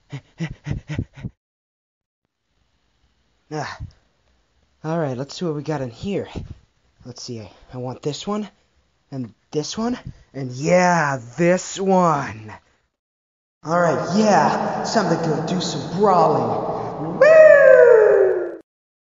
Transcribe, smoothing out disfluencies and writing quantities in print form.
Alright, let's see what we got in here. Let's see, I want this one, and yeah, this one. Alright, yeah, it's time to go do some brawling. Woo!